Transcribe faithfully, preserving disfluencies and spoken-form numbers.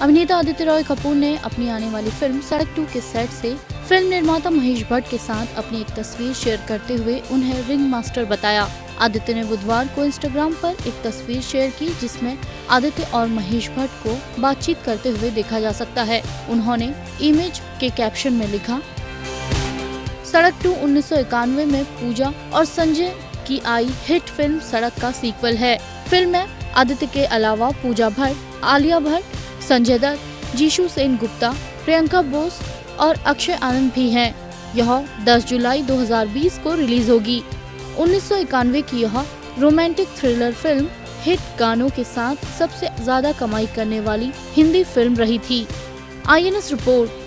अभिनेता आदित्य रॉय कपूर ने अपनी आने वाली फिल्म सड़क टू के सेट से फिल्म निर्माता महेश भट्ट के साथ अपनी एक तस्वीर शेयर करते हुए उन्हें रिंग मास्टर बताया। आदित्य ने बुधवार को इंस्टाग्राम पर एक तस्वीर शेयर की जिसमें आदित्य और महेश भट्ट को बातचीत करते हुए देखा जा सकता है। उन्होंने इमेज के कैप्शन में लिखा, सड़क टू उन्नीस सौ इक्यानवे में पूजा और संजय की आई हिट फिल्म सड़क का सीक्वल है। फिल्म में आदित्य के अलावा पूजा भट्ट, आलिया भट्ट, संजय दत्त, जीशू सेन गुप्ता, प्रियंका बोस और अक्षय आनंद भी हैं। यह दस जुलाई दो हज़ार बीस को रिलीज होगी। उन्नीस सौ इक्यानवे की यह रोमांटिक थ्रिलर फिल्म हिट गानों के साथ सबसे ज्यादा कमाई करने वाली हिंदी फिल्म रही थी। I N S report.